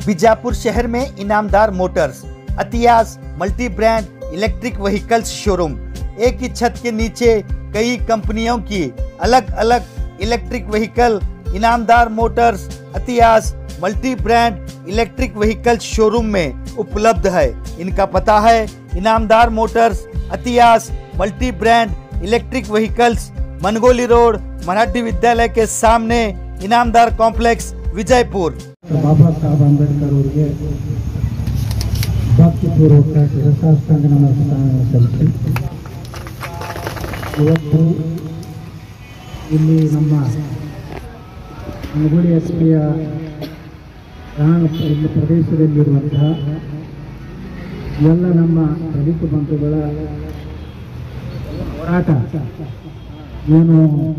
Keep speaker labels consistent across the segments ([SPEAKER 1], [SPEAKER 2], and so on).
[SPEAKER 1] बीजापुर शहर में Inamdar motors Atiyas multi brand electric vehicles showroom. एक ही छत के नीचे कई कंपनियों की अलग अलग electric vehicle Inamdar motors Atiyas multi brand electric vehicles showroom में उपलब्ध है। इनका पता है Inamdar motors Atiyas multi brand electric vehicles, Mangoli road, Marathi विद्यालय के सामने, इनामदार कॉम्प्लेक्स, विजयपुर।
[SPEAKER 2] बाबा साहब अंबेडकर ಅವರಿಗೆ ಭಕ್ತಿಪೂರ್ವಕ ಶಿರಸಾಷ್ಟಾಂಗ ನಮಸ್ಕಾರ ಸಲ್ಲಿಸಿ ಇವತ್ತು ಇಲ್ಲಿ ನಮ್ಮ ಮನಗೋಳಿ ಎಸ್ಪಿಯ ಇಲ್ಲಿ ಪ್ರದೇಶದಲ್ಲಿರುವಂತಹ ಎಲ್ಲ ನಮ್ಮ ದಲಿತ ಬಂಧುಗಳ ಹೋರಾಟ ಏನು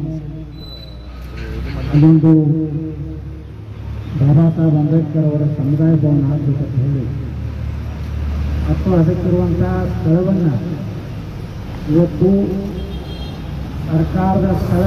[SPEAKER 2] ಅದೊಂದು ಬಾಬಾ ಸಾಹೇಬ್ ಅಂಬೇಡ್ಕರ್ ಅವರ ಸಮುದಾಯ ಭವನ ಆಗಬೇಕಂತ ಹೇಳಿ ಮತ್ತು ಅದಕ್ಕಿರುವಂಥ ಸ್ಥಳವನ್ನು ಇವತ್ತು ಸರ್ಕಾರದ ಸ್ಥಳ,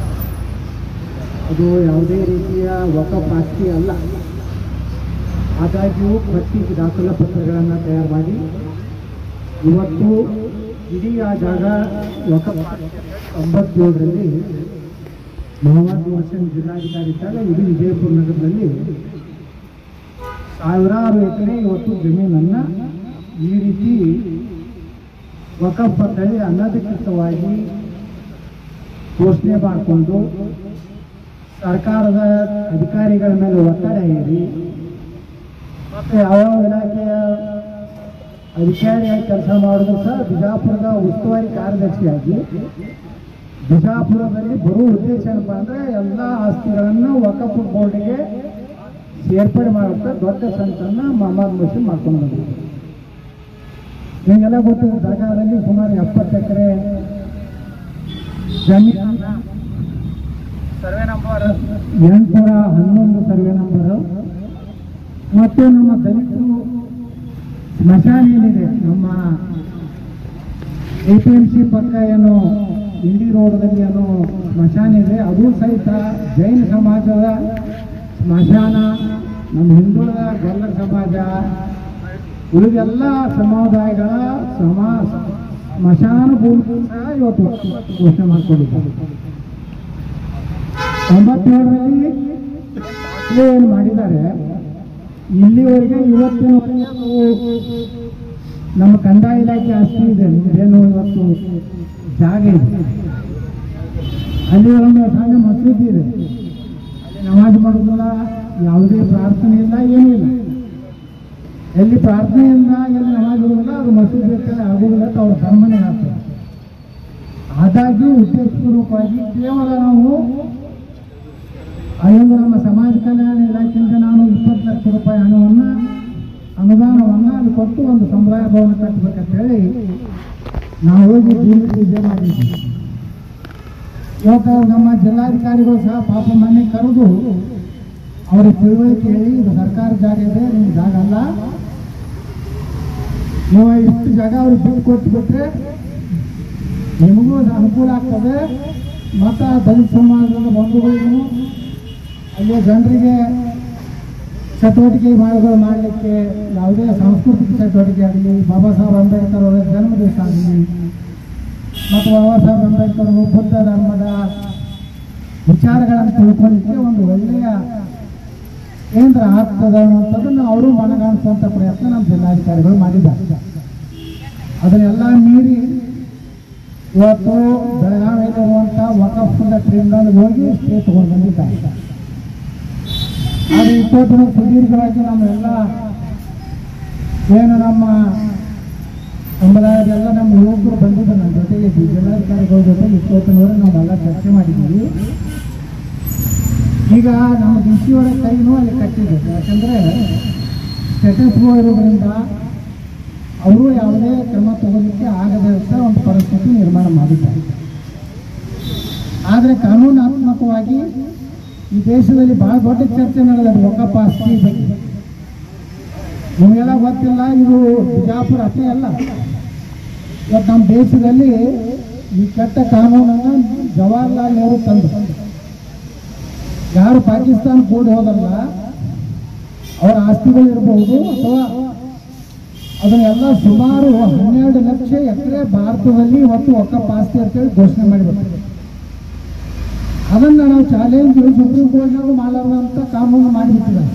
[SPEAKER 2] ಅದು ಯಾವುದೇ ರೀತಿಯ ವಕಫ್ ಆಸ್ತಿ ಅಲ್ಲ. ಆದಾಗ್ಯೂ ಪಟ್ಟಿ ದಾಖಲಾ ಪತ್ರಗಳನ್ನು ತಯಾರು ಮಾಡಿ ಇವತ್ತು ಇಡೀ ಆ ಜಾಗ ವಕಫ್ 97ರಲ್ಲಿ ಮೊಹಮ್ಮದ್ ಹುಸೇನ್ ಜಿಲ್ಲಾಧಿಕಾರಿ ಇದ್ದಾಗ ಇಡೀ ವಿಜಯಪುರ ನಗರದಲ್ಲಿ ಸಾವಿರಾರು ಎಕರೆ ಇವತ್ತು ಜಮೀನನ್ನು ಈ ರೀತಿ ವಕಫ್ ಅಂತೇಳಿ ಅನಧಿಕೃತವಾಗಿ ಘೋಷಣೆ ಮಾಡಿಕೊಂಡು ಸರ್ಕಾರದ ಅಧಿಕಾರಿಗಳ ಮೇಲೆ ಒತ್ತಡ ಹೇರಿ ಮತ್ತು ಯಾವ ಇಲಾಖೆಯ ಅಧಿಕಾರಿಯಾಗಿ ಕೆಲಸ ಮಾಡಿದ್ರು ಸಹ ಬಿಜಾಪುರದ ಉಸ್ತುವಾರಿ ಕಾರ್ಯದರ್ಶಿಯಾಗಿ ಬಿಜಾಪುರದಲ್ಲಿ ಬರುವ ಉದ್ದೇಶ ಏನಪ್ಪ ಅಂದರೆ ಎಲ್ಲ ಆಸ್ತಿಗಳನ್ನು ವಕಫ್ ಬೋರ್ಡ್ಗೆ ಸೇರ್ಪಡೆ ಮಾಡುತ್ತಾ ದೊಡ್ಡ ಸಂತನ್ನು ಮೊಹಮ್ಮದ್ ಹುಸೇನ್ ಮಾಡ್ಕೊಂಡು ಬಂದಿದ್ದಾರೆ. ನಿಮಗೆಲ್ಲ ಗೊತ್ತಿರೋ ದರ್ಗಾದಲ್ಲಿ ಸುಮಾರು 70 ಎಕರೆ ಜಮೀನು, ಸರ್ವೆ ನಂಬರ್ 811 ಸರ್ವೆ ನಂಬರು, ಮತ್ತು ನಮ್ಮ ದಲಿತರು ಸ್ಮಶಾನ ಏನಿದೆ ನಮ್ಮ APMC ಪಕ್ಕ ಏನು ಇಂಡಿ ರೋಡ್ದಲ್ಲಿ ಏನೋ ಸ್ಮಶಾನ ಇದೆ, ಅದು ಸಹಿತ ಜೈನ ಸಮಾಜದ ಸ್ಮಶಾನ, ನಮ್ಮ ಹಿಂದುಳಿದ ಗೊಲ್ಲರ ಸಮಾಜ, ಉಳಿದೆಲ್ಲ ಸಮುದಾಯಗಳ ಸ್ಮಶಾನ ಭೂಮಿ ಸಹ ಇವತ್ತು ಘೋಷಣೆ ಮಾಡಿಕೊಂಡಿದ್ದಾರೆ. 97ರಲ್ಲಿ ಏನು ಮಾಡಿದ್ದಾರೆ, ಇಲ್ಲಿವರೆಗೆ ಇವತ್ತಿನವರೆಗೆ ನಮ್ಮ ಕಂದಾಯ ಇಲಾಖೆ ಆಸ್ತಿ ಇದೆ, ಏನು ಇವತ್ತು ಜಾಗ ಇದೆ, ಅಲ್ಲಿ ಒಂದು ಸಣ್ಣ ಮಸೂದಿ ಇದೆ, ಅಲ್ಲಿ ನಮಾಜ್ ಮಾಡೋದಿಲ್ಲ, ಯಾವುದೇ ಪ್ರಾರ್ಥನೆ ಇಲ್ಲ, ಏನೂ ಇಲ್ಲ. ಎಲ್ಲಿ ಪ್ರಾರ್ಥನೆಯಿಂದ ಎಲ್ಲಿ ನಮಾಜ್ ಇರೋದಿಲ್ಲ ಅದು ಮಸೂದಿ ಇರ್ತದೆ, ಆಗುವುದಿಲ್ಲ ಅಂತ ಅವ್ರ ಧರ್ಮನೇ ಆಗ್ತದೆ. ಆದಾಗ್ಯೂ ಉದ್ದೇಶಪೂರ್ವಕವಾಗಿ ಕೇವಲ ನಾವು ಅದೊಂದು ನಮ್ಮ ಸಮಾಜ ಕಲ್ಯಾಣ ಇಲಾಖೆಯಿಂದ ನಾನು 20 ಲಕ್ಷ ರೂಪಾಯಿ ಅನುದಾನವನ್ನು ಅಲ್ಲಿ ಕೊಟ್ಟು ಒಂದು ಸಮುದಾಯ ಭವನ ಕಟ್ಟಬೇಕಂತ ಹೇಳಿ ನಾವು ಹೋಗಿ ಪೂಜೆ ಮಾಡಿದ್ದೀವಿ. ಇವತ್ತು ನಮ್ಮ ಜಿಲ್ಲಾಧಿಕಾರಿಗಳು ಸಹ ಪಾಪ ಮನೆ ಕರೆದು ಅವರಿಗೆ ತಿಳುವಳಿಕೆ ಹೇಳಿ, ಇದು ಸರ್ಕಾರ ಜಾಗ ಇದೆ, ನಿಮ್ಮ ಜಾಗ ಅಲ್ಲ, ನೀವು ಇಷ್ಟು ಜಾಗ ಅವ್ರಿಗೆ ಬಿಟ್ಟು ಕೊಟ್ಟುಬಿಟ್ರೆ ನಿಮಗೂ ಅನುಕೂಲ ಆಗ್ತದೆ, ಮತ್ತು ದಲಿತ ಸಮಾಜದ ಬಂಧುಗಳಿಗೂ ಅಲ್ಲಿಯ ಜನರಿಗೆ ಚಟುವಟಿಕೆ ಮಾಡಲಿಕ್ಕೆ ಯಾವುದೇ ಸಾಂಸ್ಕೃತಿಕ ಚಟುವಟಿಕೆ ಆಗಲಿ, ಬಾಬಾ ಸಾಹೇಬ್ ಅಂಬೇಡ್ಕರ್ ಅವರ ಜನ್ಮದಿವಸ ಆಗಲಿ, ಮತ್ತು ಬಾಬಾ ಸಾಹೇಬ್ ಅಂಬೇಡ್ಕರ್ ಬುದ್ಧ ಧರ್ಮದ ವಿಚಾರಗಳನ್ನು ತಿಳ್ಕೊಳ್ಳಿಕ್ಕೆ ಒಂದು ಒಳ್ಳೆಯ ಕೇಂದ್ರ ಆಗ್ತದೆ ಅನ್ನುವಂಥದ್ದನ್ನು ಅವರು ಮನಗಾಣಿಸುವಂಥ ಪ್ರಯತ್ನ ನಮ್ಮ ಜಿಲ್ಲಾಧಿಕಾರಿಗಳು ಮಾಡಿದ್ದಾರೆ. ಅದನ್ನೆಲ್ಲ ಮೀರಿ ಇವತ್ತು ಬೆಳಗಾವಿಯಲ್ಲಿರುವಂಥ ವಕಫ್ ಟ್ರಿಬ್ಯುನಲ್ ಹೋಗಿ ಸ್ಟೇ ತಗೊಂಡು ಬಂದಿದ್ದಾರೆ. ಆದರೆ ಇಷ್ಟೊತ್ತಿನ ಸುದೀರ್ಘವಾಗಿ ನಮ್ಮೆಲ್ಲ ಏನು ನಮ್ಮ ಸಮುದಾಯದೆಲ್ಲ ನಮ್ಮ ಯುವಕರು ಬಂದಿದ್ದು ನಮ್ಮ ಜೊತೆಗೆ ಜಿಲ್ಲಾಧಿಕಾರಿಗಳ ಜೊತೆಗೆ ಇಷ್ಟೊತ್ತಿನವರೆಗೆ ನಾವೆಲ್ಲ ಚರ್ಚೆ ಮಾಡಿದ್ದೀವಿ. ಈಗ ನಮ್ಮ ಡಿಸಿಯವರ ಕೈನೂ ಅಲ್ಲಿ ಕಟ್ಟಿದೆ, ಯಾಕಂದರೆ ಸ್ಟೇಟಸ್ ಕೋ ಇರೋದ್ರಿಂದ ಅವರು ಯಾವುದೇ ಕ್ರಮ ತಗೋಲಿಕ್ಕೆ ಆಗದೇ ಅಂತ ಒಂದು ಪರಿಸ್ಥಿತಿ ನಿರ್ಮಾಣ ಮಾಡಿದ್ದಾರೆ. ಆದರೆ ಕಾನೂನಾತ್ಮಕವಾಗಿ ಈ ದೇಶದಲ್ಲಿ ಭಾಳ ದೊಡ್ಡ ಚರ್ಚೆ ನಡೆದಿದೆ ವಕಫ್ ಆಸ್ತಿ ಬಗ್ಗೆ. ನಿಮಗೆಲ್ಲ ಗೊತ್ತಿಲ್ಲ, ಇದು ಬಿಜಾಪುರ ಅಷ್ಟೇ ಅಲ್ಲ, ಇವತ್ತು ನಮ್ಮ ದೇಶದಲ್ಲಿ ಈ ಕೆಟ್ಟ ಕಾನೂನನ್ನು ಜವಾಹರ್ಲಾಲ್ ನೆಹರು ತಂದು ಯಾರು ಪಾಕಿಸ್ತಾನ ಕೂಡಿ ಹೋದಲ್ಲ ಅವರ ಆಸ್ತಿಗಳಿರ್ಬೋದು ಅಥವಾ ಅದನ್ನೆಲ್ಲ ಸುಮಾರು 12 ಲಕ್ಷ ಎಕರೆ ಭಾರತದಲ್ಲಿ ಇವತ್ತು ವಕಫ್ ಆಸ್ತಿ ಅಂತೇಳಿ ಘೋಷಣೆ ಮಾಡಿದ್ದಾರೆ. ಅದನ್ನು ನಾವು ಚಾಲೆಂಜ್ ಸುಪ್ರೀಂ ಕೋರ್ಟ್ನಾಗೂ ಮಾಡಲಾರ್ದಂಥ ಕಾನೂನು ಮಾಡಿಬಿಟ್ಟಿದ್ದಾರೆ.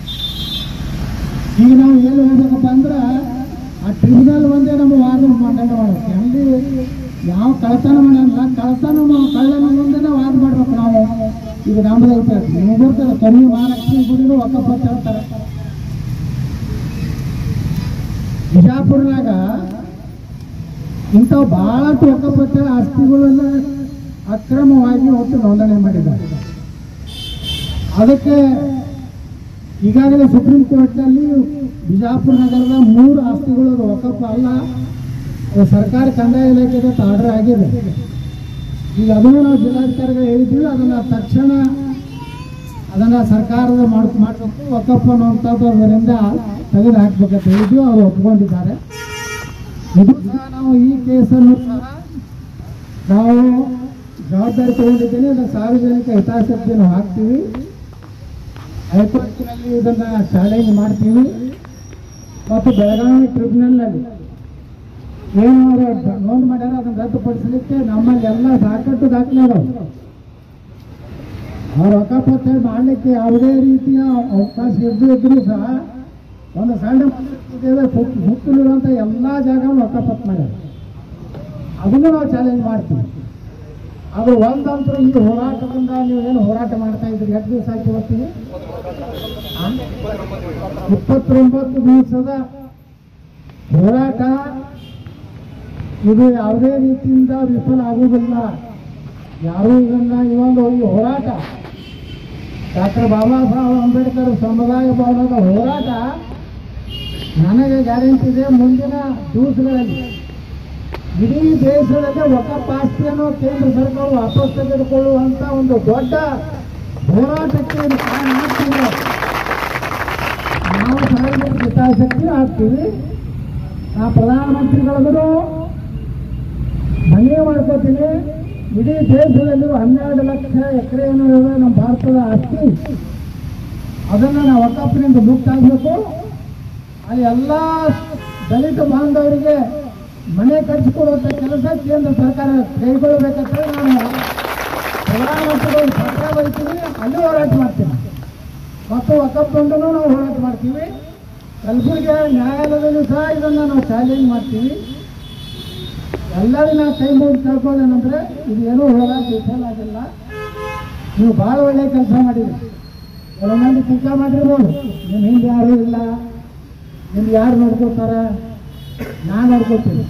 [SPEAKER 2] ಈಗ ನಾವು ಏನು ಹೇಳ್ಬೇಕಪ್ಪ ಅಂದ್ರೆ ಆ ಟ್ರಿಬ್ಯುನಲ್ ಒಂದೇ ನಮ್ಮ ವಾದ ಮಂಡನೆ ಮಾಡಬೇಕು. ಅಲ್ಲಿ ಯಾವ ಕಳ್ಳತನ ಮಾಡಲ್ಲ, ಕಳ್ಳನ ಮುಂದೆ ವಾದ ಮಾಡ್ಬೇಕು ನಾವು. ಈಗ ನಮ್ಮದು ಐತೆ ನೀವು ಬರ್ತಾರೆ ಕಮ್ಮಿ ಮಹಾಲಕ್ಷ್ಮಿ ಗುಡಿನೂ ವಕಫ್ ಅಂತ ಹೇಳ್ತಾರೆ. ಬಿಜಾಪುರನಾಗ ಇಂಥವು ಭಾಳಷ್ಟು ವಕಫ್ ಅಂತೇಳಿ ಆಸ್ತಿಗಳೆಲ್ಲ ಅಕ್ರಮವಾಗಿ ಒಟ್ಟು ನೋಂದಣಿ ಮಾಡಿದ್ದಾರೆ. ಅದಕ್ಕೆ ಈಗಾಗಲೇ ಸುಪ್ರೀಂ ಕೋರ್ಟ್ನಲ್ಲಿ ಬಿಜಾಪುರ ನಗರದ 3 ಆಸ್ತಿಗಳು ವಕಫ್ ಅಲ್ಲ, ಅದು ಸರ್ಕಾರ ಕಂದಾಯ ಇಲಾಖೆಗೆ ಆರ್ಡರ್ ಆಗಿದೆ. ಈಗ ಅದನ್ನು ನಾವು ಜಿಲ್ಲಾಧಿಕಾರಿಗಳು ಹೇಳಿದ್ದೀವಿ, ಅದನ್ನು ತಕ್ಷಣ ಸರ್ಕಾರದ ಮಾಡಬೇಕು ವಕಫ್ ಅನ್ನುವಂಥದ್ದು ಅದರಿಂದ ತೆಗೆದು ಹಾಕ್ಬೇಕಂತ ಹೇಳಿದ್ವಿ. ಅವರು ಒಪ್ಕೊಂಡಿದ್ದಾರೆ. ಇದು ಸಹ ನಾವು ಈ ಕೇಸನ್ನು ಸಹ ನಾವು ಜವಾಬ್ದಾರಿ ತಗೊಂಡಿದ್ದೇನೆ. ಅದನ್ನು ಸಾರ್ವಜನಿಕ ಹಿತಾಸಕ್ತಿಯನ್ನು ಹಾಕ್ತೀವಿ. ಹೈಕೋರ್ಟ್ನಲ್ಲಿ ಇದನ್ನು ಚಾಲೆಂಜ್ ಮಾಡ್ತೀವಿ. ಮತ್ತು ಬೆಳಗಾವಿ ಟ್ರಿಬ್ಯುನಲ್ನಲ್ಲಿ ಏನು ಅವರು ನೋಂದು ಮಾಡ್ಯಾರ ಅದನ್ನು ರದ್ದುಪಡಿಸಲಿಕ್ಕೆ ನಮ್ಮಲ್ಲಿ ಎಲ್ಲ ಸಾಕಷ್ಟು ದಾಖಲೆ ಅದಾವೆ. ಅವ್ರ ವಕಫ್ ಮಾಡಲಿಕ್ಕೆ ಯಾವುದೇ ರೀತಿಯ ಅವಕಾಶ ಇದ್ರೂ ಸಹ ಒಂದು ಸಣ್ಣ ಸುತ್ತಲಿರುವಂಥ ಎಲ್ಲ ಜಾಗವನ್ನು ವಕಫ್ ಮಾಡ್ಯಾರ. ಅದನ್ನು ನಾವು ಚಾಲೆಂಜ್ ಮಾಡ್ತೀವಿ. ಅದು ಒಂದಂತರೂ ಈ ಹೋರಾಟದಿಂದ ನೀವು ಏನು ಹೋರಾಟ ಮಾಡ್ತಾ ಇದ್ದೀರಿ, ಎಷ್ಟು ದಿವಸ ಆಯ್ತು ಇವತ್ತಿಗೆ? 29 ದಿವಸದ ಹೋರಾಟ. ಇದು ಯಾವುದೇ ರೀತಿಯಿಂದ ವಿಫಲ ಆಗುವುದಿಲ್ಲ. ಯಾರೂ ಇದೊಂದು ಈ ಹೋರಾಟ ಡಾಕ್ಟರ್ ಬಾಬಾ ಸಾಹೇಬ್ ಅಂಬೇಡ್ಕರ್ ಸಮುದಾಯ ಭವನದ ಹೋರಾಟ ನನಗೆ ಗ್ಯಾರಂಟಿ ಇದೆ, ಮುಂದಿನ ದಿವಸಗಳಲ್ಲಿ ಇಡೀ ದೇಶದಲ್ಲಿ ವಕಫ್ ಆಸ್ತಿಯನ್ನು ಕೇಂದ್ರ ಸರ್ಕಾರ ವಾಪಸ್ ತೆಗೆದುಕೊಳ್ಳುವಂತ ಒಂದು ದೊಡ್ಡ ಹೋರಾಟಕ್ಕೆ ಕಾರಣ ಆಗ್ತೀವಿ. ನಾವು ಸಾರ್ವಜನಿಕ ಹಿತಾಸಕ್ತಿ ಆಗ್ತೀವಿ. ನಾ ಪ್ರಧಾನಮಂತ್ರಿಗಳಾದರೂ ಮನವಿ ಮಾಡ್ಕೋತೀನಿ, ಇಡೀ ದೇಶದಲ್ಲಿರುವ 12 ಲಕ್ಷ ಎಕರೆ ಏನಿದೆ ನಮ್ಮ ಭಾರತದ ಆಸ್ತಿ, ಅದನ್ನು ನಾವು ವಕಫ್ನಿಂದ ಮುಕ್ತ ಆಗಬೇಕು. ಅಲ್ಲಿ ಎಲ್ಲ ದಲಿತ ಬಾಂಧವರಿಗೆ ಮನೆ ಕಟ್ಟಿಸಿಕೊಡುವಂಥ ಕೆಲಸ ಕೇಂದ್ರ ಸರ್ಕಾರ ಕೈಗೊಳ್ಳಬೇಕಂತ ನಾನು ಪ್ರಧಾನಮಂತ್ರಿಗಳು ಪತ್ರ ಬರೀತೀವಿ, ಅಲ್ಲಿ ಹೋರಾಟ ಮಾಡ್ತೀನಿ. ಮತ್ತು ವಕಫ್ ಬಂದೂ ನಾವು ಹೋರಾಟ ಮಾಡ್ತೀವಿ. ಕಲಬುರಗಿ ನ್ಯಾಯಾಲಯದಲ್ಲೂ ಸಹ ಇದನ್ನು ನಾವು ಚಾಲೆಂಜ್ ಮಾಡ್ತೀವಿ. ಎಲ್ಲರೂ ನಾವು ಕೈ ಮುಗಿ ಕೇಳ್ಕೊಳ್ಳೋದೇನಂದ್ರೆ ಇದು ಏನೂ ಹೋರಾಟ ವಿಫಲ ಆಗಿಲ್ಲ. ನೀವು ಭಾಳ ಒಳ್ಳೆಯ ಕೆಲಸ ಮಾಡಿದ್ರಿ. ಕೆಲವು ಮಂದಿ ಟೀಕಾ ಮಾಡಿರ್ಬೋದು, ನಿಮ್ಮ ಹಿಂದೆ ಯಾರೂ ಇಲ್ಲ, ನಿಮ್ಗೆ ಯಾರು ನೋಡ್ಕೋತಾರ, ನಾನು ನೋಡ್ಕೋತೀನಿ.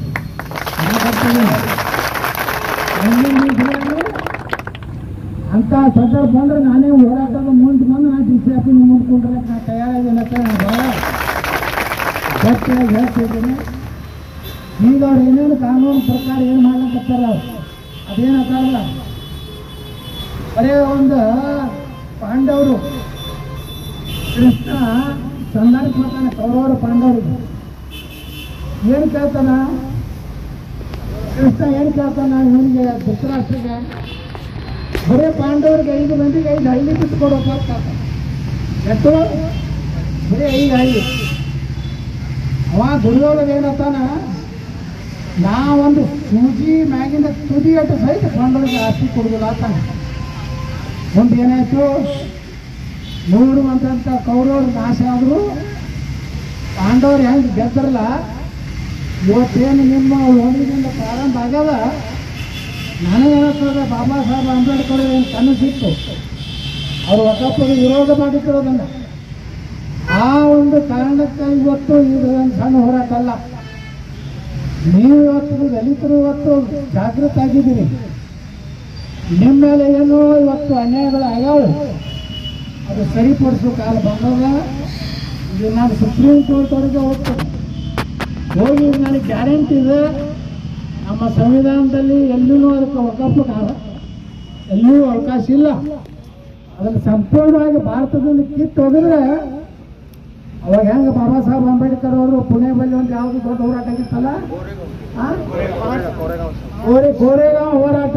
[SPEAKER 2] ಅಂತ ಸಂದರ್ಭ ಬಂದ್ರೆ ನಾನೇ ಹೋರಾಟದ ಮುಂದೆ ಬಂದು ನಾನು DCF ಮುಂದ್ಕೊಂಡ್ರೆ ನಾನು ತಯಾರಾಗಿದ್ದೀನಿ ಅಂತ ನಾನು ಭಾಳ ಗಟ್ಟಿಯಾಗಿ ಹೇಳ್ತಿದ್ದೀನಿ. ಈಗ ಅವ್ರು ಏನೇನು ಕಾನೂನು ಪ್ರಕಾರ ಏನು ಮಾಡ್ಲಿಕ್ಕತ್ತಾರ ಅದೇನತ್ತಾರಲ್ಲ, ಬರೇ ಒಂದು ಪಾಂಡವರು ಕೃಷ್ಣ ಸಂದರ್ಭ ಮಾಡ್ತಾನೆ ಕೌರವರ ಪಾಂಡವರಿಗೆ. ಏನು ಕೇಳ್ತಾನ ಕೃಷ್ಣ, ಏನು ಕೇಳ್ತಾನ ಇವನಿಗೆ ಧೃತರಾಷ್ಟ್ರಿಗೆ? ಬರೀ ಪಾಂಡವರಿಗೆ 5 ಮಂದಿಗೆ 5 ಹಳ್ಳಿ ಬಿಟ್ಟು ಕೊಡೋಕೆ ಎಷ್ಟು? ಬರೀ 5 ಹಳ್ಳಿ. ಅವ ದುರ್ಯೋಧನ ಏನತ್ತಾನ, ನಾವೊಂದು ಸೂಜಿ ಮ್ಯಾಗಿನ ತುದಿ ಅಟ್ಟು ಸಹಿತ ಪಾಂಡವರಿಗೆ ಆಸ್ತಿ ಕೊಡುದಿಲ್ಲ ಅಂತಾನೆ. ಮುಂದೆ ಏನಾಯ್ತು, 100 ಮಂದಂತ ಕೌರವರು ನಾಶ ಆದರೂ ಪಾಂಡವರು ಹೆಂಗೆ ಗೆದ್ದರಲ್ಲ, ಇವತ್ತೇನು ನಿಮ್ಮ ಓಣಿನಿಂದ ಪ್ರಾರಂಭ ಆಗ್ಯದ. ನನಗೇನತ್ತದ ಬಾಬಾ ಸಾಹೇಬ್ ಅಂಬೇಡ್ಕರ್ ಏನು ಕನಸಿತ್ತು, ಅವರು ವಕಫ್ಗೆ ವಿರೋಧ ಮಾಡಿಕೊಳ್ಳೋದನ್ನು. ಆ ಒಂದು ಕಾರಣಕ್ಕೆ ಇವತ್ತು ಇದು ಒಂದು ಸಣ್ಣ ಹೋರಾಟ ಅಲ್ಲ. ನೀವು ಇವತ್ತು ದಲಿತರು ಇವತ್ತು ಜಾಗೃತ ಆಗಿದ್ದೀರಿ. ನಿಮ್ಮ ಮೇಲೆ ಏನೋ ಇವತ್ತು ಅನ್ಯಾಯಗಳು ಆಗ್ಯಾವ, ಅದು ಸರಿಪಡಿಸೋ ಕಾಲ ಬಂದಾಗ ಇದು ನಾನು ಸುಪ್ರೀಂ ಕೋರ್ಟ್ ಅವರಿಗೆ ಹೋಗ್ತೇನೆ. ಹೋಗಿ ನನಗೆ ಗ್ಯಾರಂಟಿ ಇದೆ, ನಮ್ಮ ಸಂವಿಧಾನದಲ್ಲಿ ಎಲ್ಲೂ ಅದಕ್ಕೆ ವಕಫ್ ಎಲ್ಲೂ ಅವಕಾಶ ಇಲ್ಲ. ಅದನ್ನು ಸಂಪೂರ್ಣವಾಗಿ ಭಾರತದಲ್ಲಿ ಕಿತ್ತು ಹೋಗಿದ್ರೆ ಅವಾಗ ಹೆಂಗೆ ಬಾಬಾ ಸಾಹೇಬ್ ಅಂಬೇಡ್ಕರ್ ಅವರು ಪುಣೆ ಬಳಿ ಒಂದು ಯಾವುದು ದೊಡ್ಡ ಹೋರಾಟ ಆಗಿತ್ತಲ್ಲ, ಕೋರೆಗಾಂವ್ ಹೋರಾಟ.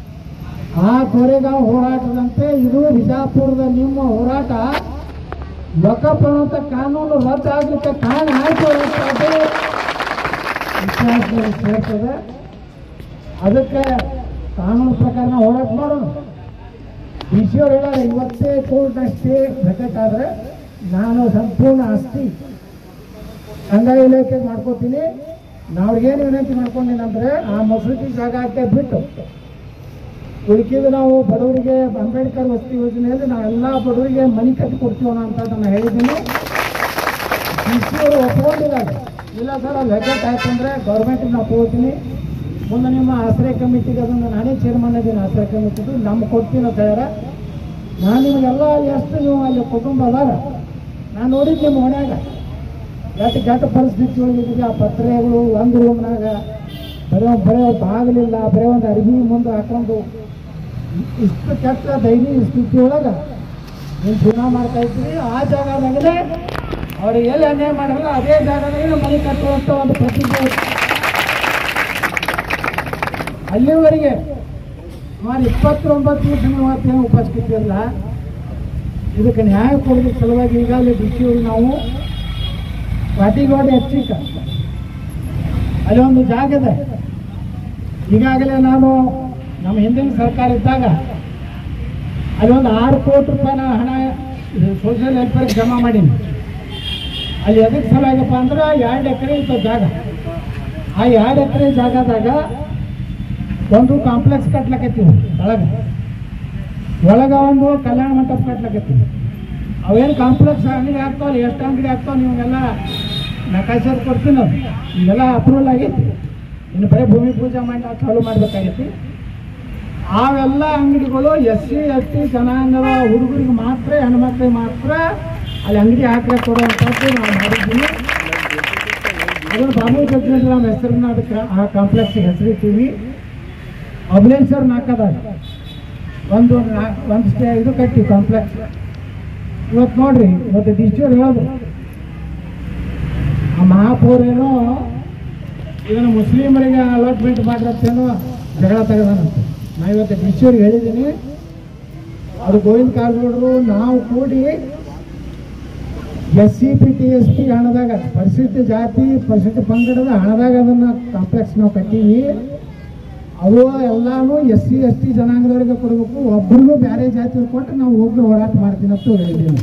[SPEAKER 2] ಆ ಕೋರೆಗಾಂವ್ ಹೋರಾಟದಂತೆ ಇದು ಬಿಜಾಪುರದ ನಿಮ್ಮ ಹೋರಾಟ ವಕಫ್ ಅನ್ನುವಂಥ ಕಾನೂನು ರದ್ದು ಆಗ್ಲಿಕ್ಕೆ ಕಾರಣ ಆಯ್ತು ಅದು ಇತಿಹಾಸದಲ್ಲಿ ಸೇರ್ತದೆ. ಅದಕ್ಕೆ ಕಾನೂನು ಪ್ರಕಾರ ನಾವು ಹೋರಾಟ ಮಾಡೋಣ. ಡಿ.ಸಿ ಅವ್ರು ಹೇಳೋರು ಇವತ್ತೇ ಕೋರ್ಟ್ನ ಸ್ಟೇ ಪ್ರಕಟ ಆದರೆ ನಾನು ಸಂಪೂರ್ಣ ಆಸ್ತಿ ಕಂದಾಯ ಇಲಾಖೆಗೆ ಮಾಡ್ಕೋತೀನಿ. ನಾವ್ರಿಗೇನು ವಿನಂತಿ ಮಾಡ್ಕೊಂಡಿನಂದ್ರೆ ಆ ಮಸೂತಿ ಜಾಗ ಹಾಕಿ ಬಿಟ್ಟು ಉಳಿಕಿದ್ದು ನಾವು ಬಡವರಿಗೆ ಅಂಬೇಡ್ಕರ್ ವಸತಿ ಯೋಜನೆಯಲ್ಲಿ ನಾವೆಲ್ಲ ಬಡವರಿಗೆ ಮನೆ ಕಟ್ಟಿ ಕೊಡ್ತೀವೋ ಅಂತ ನಾನು ಹೇಳಿದ್ದೀನಿ. ಡಿ.ಸಿ ಅವರು ಒಪ್ಕೊಂಡಿದ್ದಾರೆ. ಇಲ್ಲ ಸರ್ ಅದು ವೆಕೆಟ್ ಆಯ್ತು ಅಂದರೆ ಗೌರ್ಮೆಂಟಿಗೆ ನಾವು ತಗೋತೀನಿ, ಮುಂದೆ ನಿಮ್ಮ ಆಶ್ರಯ ಕಮಿಟಿಗೆ ಅದನ್ನು ನಾನೇ ಚೇರ್ಮನ್ ಇದ್ದೀನಿ ಆಶ್ರಯ ಕಮಿಟಿದು, ನಮ್ಗೆ ಕೊಡ್ತೀನಿ ಅಂತ ಹೇಳ್ಯಾರ. ನಾನು ನಿಮಗೆಲ್ಲ ಎಷ್ಟು ನೀವು ಅಲ್ಲಿ ಕುಟುಂಬ ಅದಾರ ನಾನು ನೋಡಿದ್ದು ನಿಮ್ಮ ಮನ್ಯಾಗ ಎಷ್ಟು ಕೆಟ್ಟ ಪರಿಸ್ಥಿತಿ ಒಳಗಿದ್ದೀವಿ. ಆ ಪತ್ರೆಗಳು ಒಂದು ರೂಮ್ನಾಗ ಬರೀ ಬಾಗಿಲಿಲ್ಲ, ಬರೀ ಒಂದು ಅರಿವಿ ಮುಂದೆ ಹಾಕೊಂಡು ಇಷ್ಟು ಕೆಟ್ಟ ದೈನಿಕ ಸ್ಥಿತಿ ಒಳಗೆ ನೀವು ಜೀವನ ಮಾಡ್ತಾ ಇದ್ದೀವಿ. ಆ ಜಾಗದಾಗಲೇ ಅವ್ರಿಗೆ ಎಲ್ಲಿ ಅನ್ಯಾಯ ಮಾಡಲ್ಲ ಅದೇ ಜಾಗದಾಗಲೇ ಮನೆ ಕಟ್ಟುವಂಥ ಒಂದು ಪ್ರತಿಜ್ಞೆ. ಅಲ್ಲಿವರೆಗೆ ಸುಮಾರು 29 ಮೂವತ್ತೇನು ಉಪಸ್ಥಿತಿಯಲ್ಲ, ಇದಕ್ಕೆ ನ್ಯಾಯ ಕೊಡೋದಕ್ಕೆ ಸಲುವಾಗಿ ಈಗಾಗಲೇ ಡಿ.ಸಿ ನಾವು ಪಾಟಿಗೋಡೆ ಹೆಚ್ಚಿಕ ಅಲ್ಲಿ ಒಂದು ಜಾಗ ಇದೆ. ಈಗಾಗಲೇ ನಾನು ನಮ್ಮ ಹಿಂದಿನ ಸರ್ಕಾರ ಇದ್ದಾಗ ಅಲ್ಲಿ ಒಂದು 6 ಕೋಟಿ ರೂಪಾಯಿನ ಹಣ ಸೋಷಿಯಲ್ ವೆಲ್ಫೇರ್ಗೆ ಜಮಾ ಮಾಡೀನಿ. ಅಲ್ಲಿ ಎದಕ್ಕೆ ಸಲುವಾಗಪ್ಪ ಅಂದ್ರೆ 2 ಎಕರೆ ಇತ್ತು ಜಾಗ. ಆ 2 ಎಕರೆ ಜಾಗದಾಗ ಒಂದು ಕಾಂಪ್ಲೆಕ್ಸ್ ಕಟ್ಲಕತ್ತೀವಿ, ಒಳಗೆ ಒಂದು ಕಲ್ಯಾಣ ಮಂಟಪ ಕಟ್ಲಕತ್ತೀವಿ. ಅವೇನು ಕಾಂಪ್ಲೆಕ್ಸ್ ಅಂಗಡಿ ಆಗ್ತಾವಲ್ಲ, ಎಷ್ಟು ಅಂಗಡಿ ಆಗ್ತಾವೆ ನಿಮಗೆಲ್ಲ ನಕಾಶೆ ಕೊಡ್ತೀನಿ. ನಾವು ಈಗೆಲ್ಲ ಅಪ್ರೂವಲ್ ಆಗೈತಿ, ಇನ್ನು ಬರೀ ಭೂಮಿ ಪೂಜೆ ಮಾಡಿ ನಾವು ಚಾಲೂ ಮಾಡಬೇಕಾಗೈತಿ. ಅವೆಲ್ಲ ಅಂಗಡಿಗಳು SC ST ಜನಾಂಗದ ಹುಡುಗರಿಗೆ ಮಾತ್ರ, ಹೆಣ್ಮಕ್ಳಿಗೆ ಮಾತ್ರ ಅಲ್ಲಿ ಅಂಗಡಿ ಹಾಕಿ ಕೊಡುವಂಥದ್ದು ನಾವು ಮಾಡಿದ್ದೀವಿ. ಅದನ್ನು ಬಾಬು ಜಗ್ಗೇಂದ್ರ ನಮ್ಮ ಹೆಸರನ್ನ ಅದಕ್ಕೆ ಆ ಕಾಂಪ್ಲೆಕ್ಸ್ಗೆ ಹೆಸರಿಟ್ಟಿವಿ. ಅಬ್ಲೇಶ್ವರ್ ನಾಲ್ಕದಾಗ ಒಂದು ಇದು ಕಟ್ಟಿ ಕಾಂಪ್ಲೆಕ್ಸ್. ಇವತ್ತು ನೋಡ್ರಿ, ಇವತ್ತು ಡಿ.ಸಿ ಅವ್ರು ಹೇಳಿದ್ರು ಆ ಮಹಾಪೌರೇನೋ ಇದನ್ನು ಮುಸ್ಲಿಮರಿಗೆ ಅಲಾಟ್ಮೆಂಟ್ ಮಾಡಿರತ್ತೇನೋ ಜಗಳ ತೆಗೆದಾನಂತೆ. ನಾ ಇವತ್ತು ಡಿ.ಸಿ ಅವ್ರಿಗೆ ಹೇಳಿದ್ದೀನಿ, ಅದು ಗೋವಿಂದ ಕಾರಜೋಳರು ನಾವು ಕೂಡಿ SCP TSP ಹಣದಾಗ ಪರಿಶಿಷ್ಟ ಜಾತಿ ಪರಿಶಿಷ್ಟ ಪಂಗಡದ ಹಣದಾಗ ಅದನ್ನು ಕಾಂಪ್ಲೆಕ್ಸ್ ನಾವು ಕಟ್ಟೀವಿ. ಅವು ಎಲ್ಲಾನು SC ST ಜನಾಂಗದವರಿಗೆ ಕೊಡಬೇಕು, ಒಬ್ಬರಿಗೂ ಬೇರೆ ಜಾತಿ ಕೊಟ್ಟು ನಾವು ಹೋಗಿ ಹೋರಾಟ ಮಾಡ್ತೀನಿ ಅಂತ ಹೇಳಿದ್ದೀನಿ.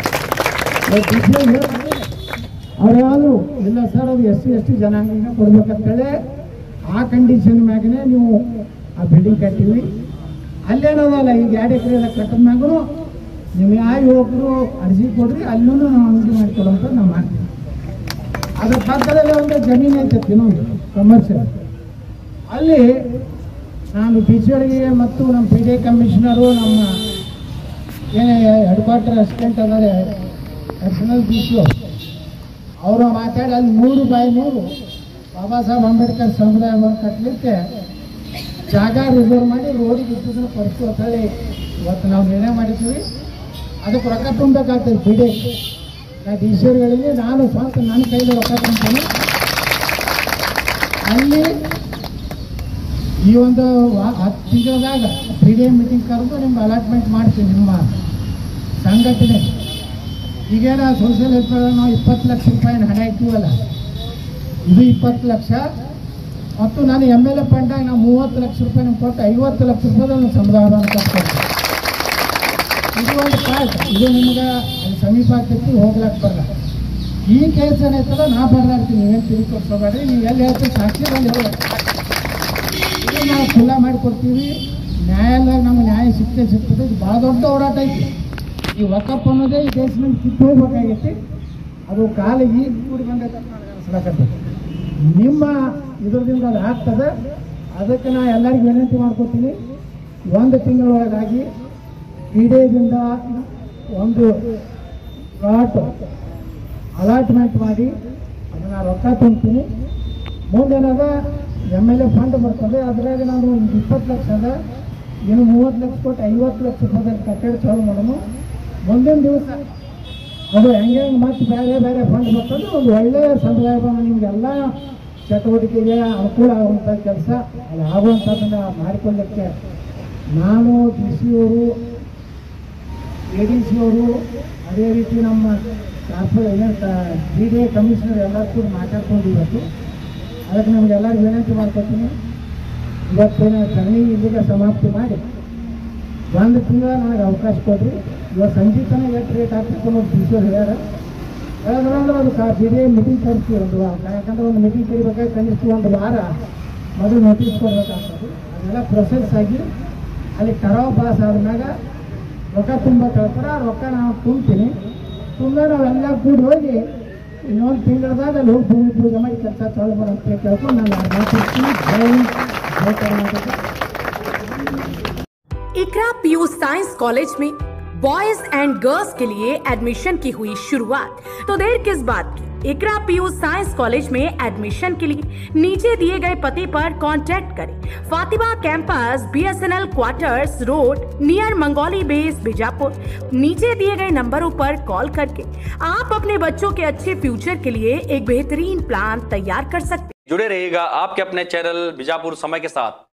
[SPEAKER 2] ಅವ್ರು ಯಾರು ಇಲ್ಲ ಸರ್, ಅದು SC ST ಜನಾಂಗಕ್ಕೆ ಕೊಡ್ಬೇಕಂತೇಳಿ ಆ ಕಂಡೀಷನ್ ಮ್ಯಾಗನೇ ನೀವು ಆ ಬಿಲ್ಡಿಂಗ್ ಕಟ್ಟಿವಿ. ಅಲ್ಲೇನೋದಲ್ಲ, ಈಗ 2 ಎಕರೆ ಕಟ್ಟದ ಮ್ಯಾಗೂ ನೀವು ಯಾವ ಯುವಕರು ಅರ್ಜಿ ಕೊಡ್ರಿ, ಅಲ್ಲೂ ನಾವು ಅಂಗಡಿ ಮಾಡಿಕೊಡುವಂತ ನಾವು ಮಾಡ್ತೀವಿ. ಅದ್ರ ಪಕ್ಕದಲ್ಲಿ ಒಂದು ಜಮೀನು ಐತೆ ಇನ್ನೊಂದು ಕಮರ್ಷಿಯಲ್. ಅಲ್ಲಿ ನಾನು ಡಿ.ಸಿ ಅವರಿಗೆ ಮತ್ತು ನಮ್ಮ PD ಕಮಿಷನರು, ನಮ್ಮ ಏನೇ ಹೆಡ್ ಕ್ವಾರ್ಟರ್ ಅಸಿಸ್ಟೆಂಟ್ ಅದಾರೆ ಅಡಿಷನಲ್ ಡಿ.ಸಿ ಅವರು ಮಾತಾಡಿ ಅಲ್ಲಿ 100/100 ಬಾಬಾ ಸಾಹೇಬ್ ಅಂಬೇಡ್ಕರ್ ಸಮುದಾಯ ಭವನ ಕಟ್ಟಲಿಕ್ಕೆ ಜಾಗ ರಿಸರ್ವ್ ಮಾಡಿ ರೋಡಿಗೆ ಇದ್ದದನ್ನು ಕೊಡ್ತು ಅಂತ ಹೇಳಿ ಇವತ್ತು ನಾವು ನಿರ್ಣಯ ಮಾಡಿದ್ದೀವಿ. ಅದಕ್ಕೆ ರೊಕ್ಕ ತುಂಬಬೇಕಾಗ್ತದೆ PD. ನಾ ಡಿ.ಸಿ ಅವರುಗಳಿಗೆ ನಾನು ಸ್ವಂತ ನನ್ನ ಕೈಲಿ ರೊಕ್ಕ ತುಂಬ್ತೀನಿ. ಅಲ್ಲಿ ಈ ಒಂದು 10 ತಿಂಗಳದಾಗ PD ಮೀಟಿಂಗ್ ಕರೆದು ನಿಮ್ಗೆ ಅಲಾಟ್ಮೆಂಟ್ ಮಾಡ್ತೀನಿ. ನಿಮ್ಮ ಸಂಘಟನೆ ಈಗೇನ ಸೋಷಿಯಲ್ ವೆಲ್ಫೇರ್ ನಾವು 20 ಲಕ್ಷ ರೂಪಾಯಿನ ಹಣ ಇಟ್ಟಿವಲ್ಲ, ಇದು 20 ಲಕ್ಷ. ಮತ್ತು ನಾನು MLA ಫಂಡಾಗ ನಾವು 30 ಲಕ್ಷ ರೂಪಾಯಿ ನಿಮ್ಗೆ ಕೊಟ್ಟು 50 ಲಕ್ಷ ರೂಪಾಯಿ ಸಮುದಾಯ ಕಟ್ಕೊಡ್ತೀನಿ. ಇದು ಒಂದು ಪಾರ್ಟ್. ಇದು ನಿಮ್ಗೆ ಅಲ್ಲಿ ಸಮೀಪ ಆಗ್ತೈತಿ, ಹೋಗ್ಲಾಕ್ ಬರಲ್ಲ. ಈ ಕೇಸ್ ಏನೈತಲ್ಲ ನಾ ಬರ್ದಾಡ್ತೀನಿ, ನೀವೇನು ತಿಳ್ಕೊಡ್ಸೋಬೇಡ್ರಿ. ನೀವು ಎಲ್ಲಿ ಹೇಳ್ತೀವಿ ಸಾಕ್ಷಿ ಬಂದು ಹೇಳ, ಇದು ನಾವು ಖುಲ್ಲಾ ಮಾಡಿಕೊಡ್ತೀವಿ. ನ್ಯಾಯಾಲಯ ನಮ್ಗೆ ನ್ಯಾಯ ಸಿಗ್ತದೆ. ಇದು ಭಾಳ ದೊಡ್ಡ ಹೋರಾಟ ಐತಿ. ಈ ವಕಫ್ ಅನ್ನೋದೇ ಈ ದೇಶದಲ್ಲಿ ಕಿತ್ತು ಹೋಗ್ಬೇಕಾಗೈತಿ. ಅದು ಕಾಲಿಗೆ ಈಗ ಕೂಡಿ ಬಂದೈತೆ ಅಂತ ನನಗೆ ಅನಿಸ್ಲಾಕತ್ತೈತಿ. ನಿಮ್ಮ ಇದರಿಂದ ಅದು ಆಗ್ತದೆ. ಅದಕ್ಕೆ ನಾ ಎಲ್ಲರಿಗೂ ವಿನಂತಿ ಮಾಡ್ಕೊತೀನಿ, 1 ತಿಂಗಳೊಳಗಾಗಿ PDದಿಂದ ಒಂದು ಪ್ಲಾಟ್ ಅಲಾಟ್ಮೆಂಟ್ ಮಾಡಿ ಅದನ್ನು ರೊಕ್ಕ ತುಂಬ್ತೀನಿ. ಮುಂದೇನಾದ MLA ಫಂಡ್ ಬರ್ತದೆ, ಅದ್ರಾಗ ನಾನು ಒಂದು 20 ಲಕ್ಷ ಅದ, ಇನ್ನು 30 ಲಕ್ಷ ಕೊಟ್ಟು 50 ಲಕ್ಷ ರೂಪಾಯಿ ಕಟ್ಟಡ ಚಾಲು ಮಾಡೋಣ. ಮುಂದಿನ ದಿವಸ ಅದು ಹೆಂಗೆ ಮತ್ತೆ ಬೇರೆ ಬೇರೆ ಫಂಡ್ ಬರ್ತದೆ. ಒಂದು ಒಳ್ಳೆಯ ಸಮುದಾಯ ಭವನ ನಿಮಗೆಲ್ಲ ಚಟುವಟಿಕೆಗೆ ಅನುಕೂಲ ಆಗುವಂಥ ಕೆಲಸ ಅಲ್ಲಿ ಆಗುವಂಥದ್ದನ್ನು ಮಾಡಿಕೊಳ್ಳಲಿಕ್ಕೆ ನಾನು DC ಅವರು, ADC ಅವರು ಅದೇ ರೀತಿ ನಮ್ಮ BDA ಕಮಿಷನರ್ ಎಲ್ಲರೂ ಕೂಡ ಮಾತಾಡ್ಕೊಂಡು ಇವತ್ತು ಅದಕ್ಕೆ ನಮಗೆಲ್ಲರಿಗೂ ವಿನಂತಿ ಮಾಡ್ಕೊತೀನಿ. ಇವತ್ತಿನ ಸರಣಿ ಇಲ್ಲಿಗೆ ಸಮಾಪ್ತಿ ಮಾಡಿ 1 ತಿಂಗಳ ನನಗೆ ಅವಕಾಶ ಕೊಡ್ರಿ. ಇವತ್ತು ಸಂಜೆ ತನಕ ಎಷ್ಟು ರೇಟ್ ಆಗ್ತದೆ ಅನ್ನೋದು ತಿಳಿಸೋರು ಹೇಳ್ಯಾರ. ಹೇಳೋದ್ರಂದ್ರೆ ಅದು BDA ಮೀಟಿಂಗ್ ಕರಿತೀವಿ ಒಂದು ವಾರ. ಯಾಕಂದ್ರೆ ಒಂದು ಮೀಟಿಂಗ್ ಕರಿಬೇಕಾದ್ರೆ ಕನಿಷ್ಠ 1 ವಾರ ಮೊದಲು ನೋಟಿಸ್ ಕೊಡ್ಬೇಕಾಗ್ತದೆ. ಅದೆಲ್ಲ ಪ್ರೊಸೆಸ್ ಆಗಿ ಅಲ್ಲಿ ಕರಾವ್ ಪಾಸ್ ಆದ್ಮ್ಯಾಗ ರೊಕ್ಕ ತುಂಬ ಕೇಳ್ತಾರೆ. ಆ ರೊಕ್ಕ ನಾವು ತುಂಬ್ತೀನಿ. ತುಂಬ ನಾವೆಲ್ಲ ಕೂಡಿ ಹೋಗಿ ಇನ್ನೊಂದು ತಿಂಗಳದಾಗ ಅಲ್ಲಿ ಹೋಗಿ ಭೂಮಿ ಪೂಜೆ ಮಾಡಿ ಕೆಲಸ ಚಾಲು ಅಂತ ಕೇಳ್ಕೊಂಡು ನಾನು ಮಾತಾಡ್ತೀನಿ. ಜೈ Karnataka.
[SPEAKER 3] Iqra PU science college में बॉयज एंड गर्ल्स के लिए एडमिशन की हुई शुरुआत। तो देर किस बात की, इकरा पीयू साइंस कॉलेज में एडमिशन के लिए नीचे दिए गए पते पर कांटेक्ट करें। Fatima campus, BSNL quarters road near Mangoli base Bijapur. नीचे दिए गए नंबरों पर कॉल करके आप अपने बच्चों के अच्छे फ्यूचर के लिए एक बेहतरीन प्लान तैयार कर सकते हैं।
[SPEAKER 4] जुड़े रहिएगा आपके अपने चैनल बीजापुर समय के साथ।